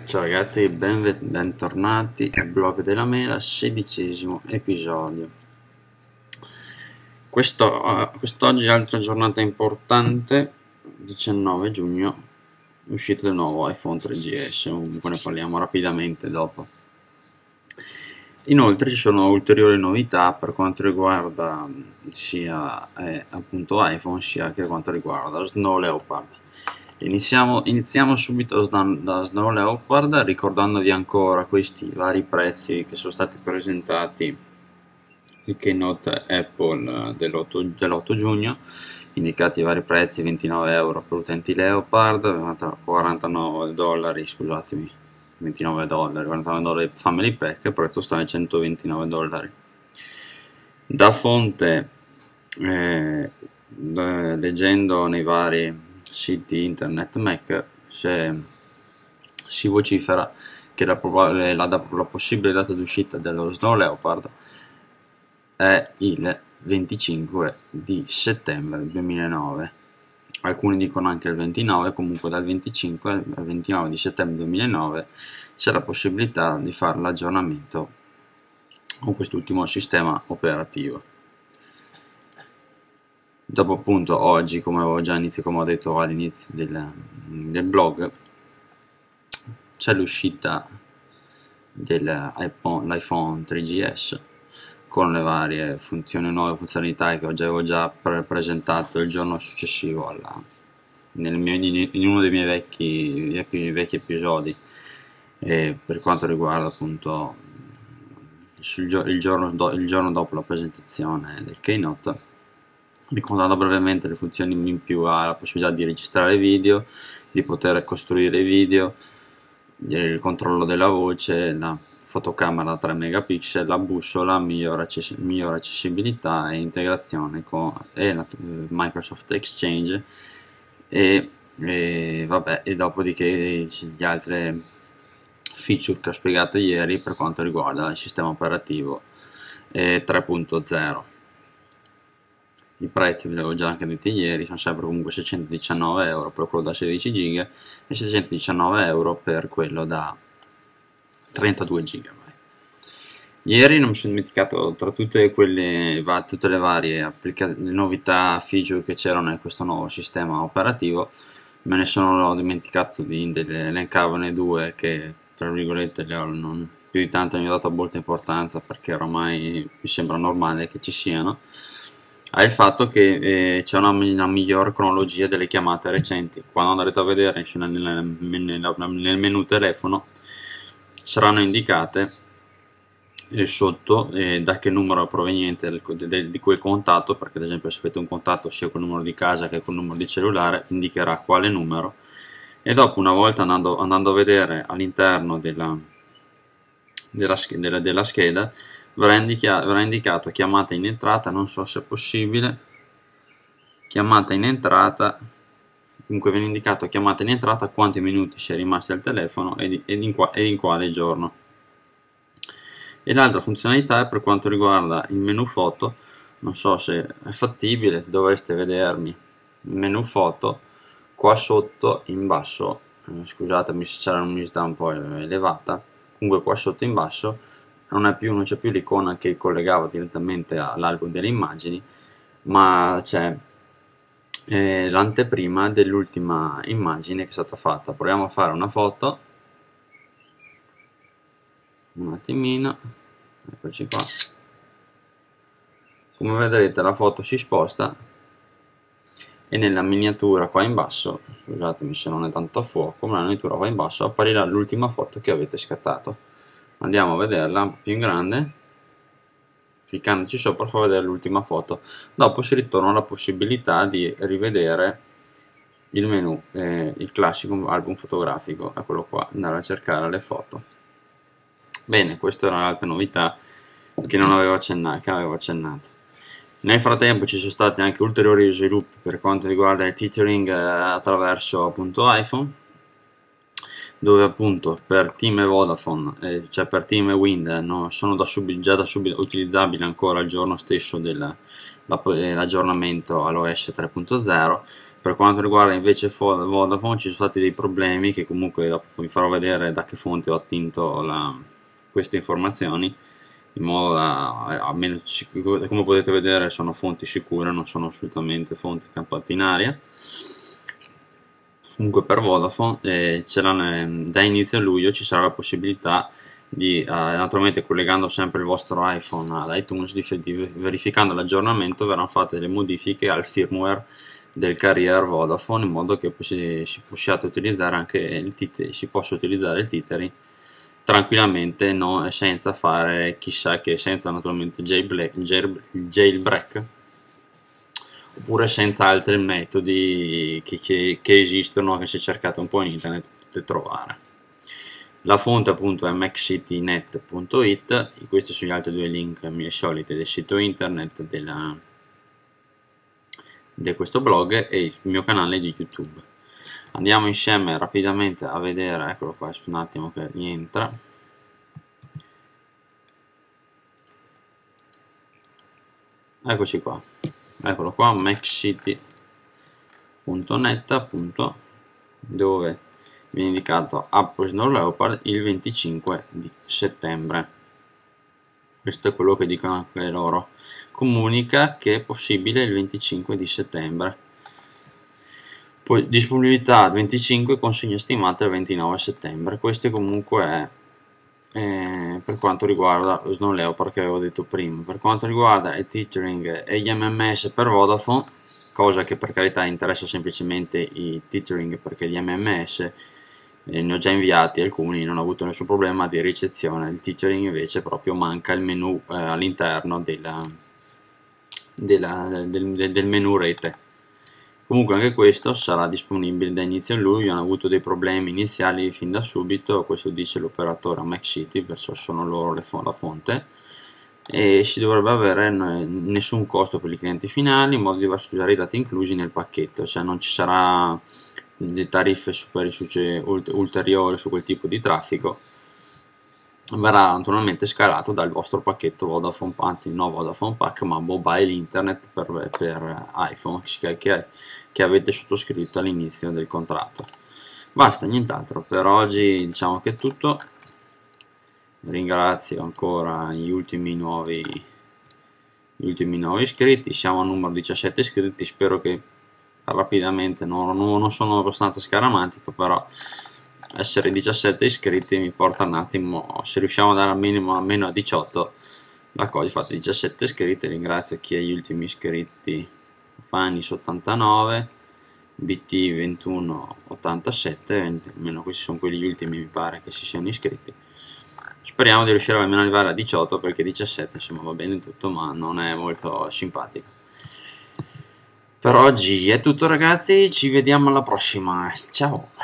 Ciao ragazzi, bentornati al blog della mela, 16° episodio. Quest'oggi è altra giornata importante, 19 giugno, uscita del nuovo iPhone 3GS, comunque ne parliamo rapidamente dopo. Inoltre ci sono ulteriori novità per quanto riguarda sia appunto iPhone sia che quanto riguarda Snow Leopard. Iniziamo subito da Snow Leopard, ricordandovi ancora questi vari prezzi che sono stati presentati il keynote Apple dell'8 giugno, indicati i vari prezzi: 29 euro per utenti Leopard, 49 dollari, scusatemi, 29 dollari, 49 dollari Family Pack, il prezzo sta ai 129 dollari. Da fonte, leggendo nei vari siti internet Mac, si vocifera che la possibile data d'uscita dello Snow Leopard è il 25 di settembre 2009. Alcuni dicono anche il 29, comunque dal 25 al 29 di settembre 2009 c'è la possibilità di fare l'aggiornamento con quest'ultimo sistema operativo. Dopo appunto oggi, come ho detto all'inizio del blog, c'è l'uscita dell'iPhone 3GS con le varie nuove funzionalità che avevo già presentato il giorno successivo in uno dei miei vecchi episodi, per quanto riguarda appunto il giorno dopo la presentazione del keynote, ricordando brevemente le funzioni in più. Ha la possibilità di registrare video, di poter costruire video, il controllo della voce, la fotocamera da 3 megapixel, la bussola, migliore accessibilità e integrazione con Microsoft Exchange e dopodiché gli altri feature che ho spiegato ieri per quanto riguarda il sistema operativo 3.0. I prezzi ve li avevo già anche detti ieri, sono sempre comunque 619 euro per quello da 16 giga e 619 euro per quello da 32 giga. Ieri non mi sono dimenticato, tra tutte le varie novità, feature che c'erano in questo nuovo sistema operativo, me ne sono dimenticato di elencarvene due che, tra virgolette, non più di tanto ne ho dato molta importanza perché ormai mi sembra normale che ci siano. Ha il fatto che c'è una migliore cronologia delle chiamate recenti. Quando andrete a vedere nel menu telefono saranno indicate sotto da che numero è proveniente di quel contatto, perché ad esempio se avete un contatto sia col numero di casa che col numero di cellulare indicherà quale numero, e dopo, una volta andando a vedere all'interno della scheda, verrà indicato chiamata in entrata, non so se è possibile, chiamata in entrata, comunque viene indicato chiamata in entrata, quanti minuti si è rimasti al telefono e in quale giorno. E l'altra funzionalità è per quanto riguarda il menu foto. Non so se è fattibile, dovreste vedermi il menu foto qua sotto in basso, scusatemi se c'era un'umidità un po' elevata, comunque qua sotto in basso non c'è più l'icona che collegava direttamente all'album delle immagini, ma c'è l'anteprima dell'ultima immagine che è stata fatta. Proviamo a fare una foto, un attimino, eccoci qua. Come vedrete la foto si sposta e nella miniatura qua in basso, scusatemi se non è tanto a fuoco, ma nella miniatura qua in basso apparirà l'ultima foto che avete scattato. Andiamo a vederla un po' più in grande, cliccandoci sopra fa vedere l'ultima foto. Dopo si ritorna alla possibilità di rivedere il menu, il classico album fotografico, è quello qua, andare a cercare le foto. Bene, questa era l'altra novità che avevo accennato. Nel frattempo ci sono stati anche ulteriori sviluppi per quanto riguarda il tethering attraverso appunto iPhone, dove appunto per Team e Vodafone, cioè per Team e Wind, sono già da subito utilizzabili ancora il giorno stesso dell'aggiornamento all'OS 3.0, Per quanto riguarda invece Vodafone ci sono stati dei problemi che comunque dopo vi farò vedere da che fonte ho attinto queste informazioni, in modo almeno come potete vedere sono fonti sicure, non sono assolutamente fonti campate in aria. Comunque per Vodafone da inizio luglio ci sarà la possibilità di, naturalmente collegando sempre il vostro iPhone ad iTunes, verificando l'aggiornamento verranno fatte delle modifiche al firmware del carrier Vodafone, in modo che si possa utilizzare anche si possa utilizzare il tethering tranquillamente, senza fare chissà che, senza naturalmente jailbreak, oppure senza altri metodi che esistono, che se cercate un po' in internet potete trovare. La fonte appunto è maccitynet.it, questi sono gli altri due link miei soliti del sito internet di questo blog e il mio canale di YouTube. Andiamo insieme rapidamente a vedere, eccolo qua, un attimo che rientra. Eccoci qua, eccolo qua, maccitynet appunto, dove viene indicato Apple Snow Leopard il 25 di settembre. Questo è quello che dicono anche loro. Comunica che è possibile il 25 di settembre. Poi disponibilità 25, consegna stimata il 29 settembre. Questo comunque è per quanto riguarda lo Snow Leopard che avevo detto prima. Per quanto riguarda il tethering e gli MMS per Vodafone, cosa che per carità interessa semplicemente i tethering, perché gli MMS ne ho già inviati alcuni, non ho avuto nessun problema di ricezione. Il tethering invece proprio manca il menu all'interno del menu rete. Comunque anche questo sarà disponibile da inizio luglio. Hanno avuto dei problemi iniziali fin da subito, questo dice l'operatore MaxCity, perciò sono loro la fonte, e si dovrebbe avere nessun costo per i clienti finali, in modo diverso usare i dati inclusi nel pacchetto, cioè non ci sarà tariffe ulteriori su quel tipo di traffico. Verrà naturalmente scalato dal vostro pacchetto Vodafone, anzi no Vodafone Pack, ma mobile internet per iPhone che avete sottoscritto all'inizio del contratto. Basta, nient'altro, per oggi diciamo che è tutto. Ringrazio ancora gli ultimi nuovi iscritti, siamo al numero 17 iscritti, spero che rapidamente, non sono abbastanza scaramantico, però essere 17 iscritti mi porta un attimo, se riusciamo ad andare almeno a 18 la cosa. Fate 17 iscritti, ringrazio chi è gli ultimi iscritti: Panis 89, BT 2187, almeno questi sono quelli ultimi mi pare che si siano iscritti. Speriamo di riuscire almeno ad arrivare a 18, perché 17 insomma va bene tutto, ma non è molto simpatico. Per oggi è tutto ragazzi, ci vediamo alla prossima, ciao!